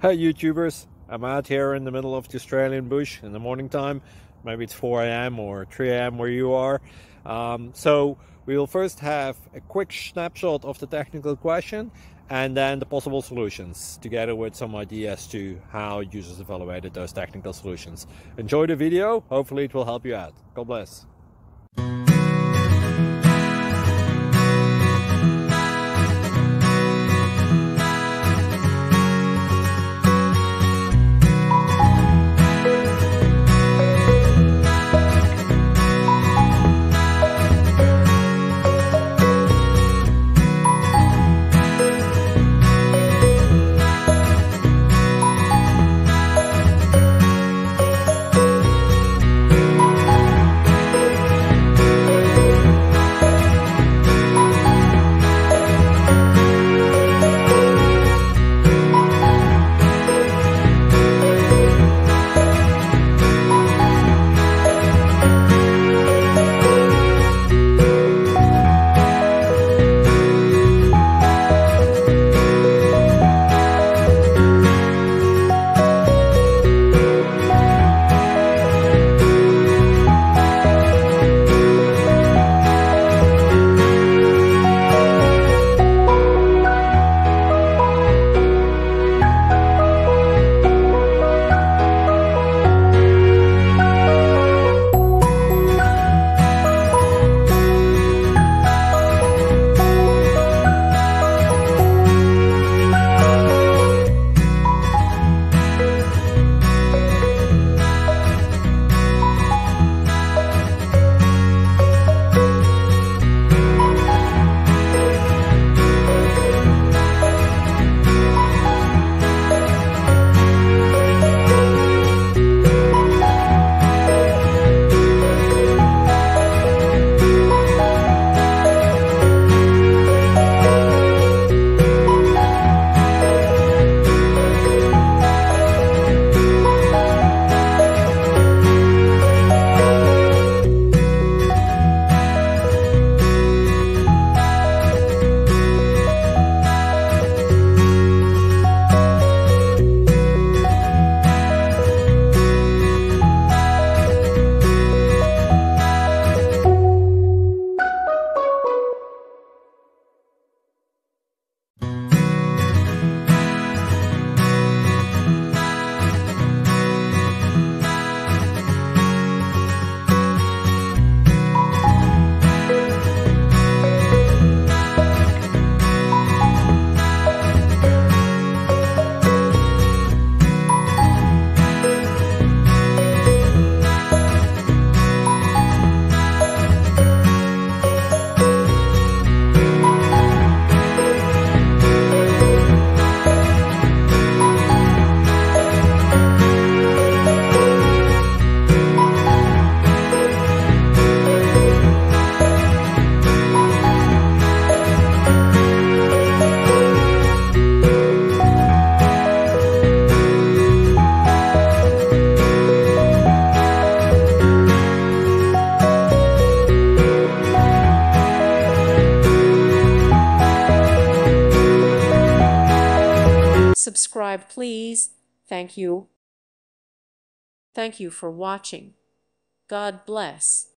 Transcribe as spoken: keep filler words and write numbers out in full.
Hey YouTubers, I'm out here in the middle of the Australian bush in the morning time. Maybe it's four A M or three A M where you are. Um, so we will first have a quick snapshot of the technical question and then the possible solutions, together with some ideas to how users evaluated those technical solutions. Enjoy the video, hopefully it will help you out. God bless. Subscribe, please. Thank you. Thank you for watching. God bless.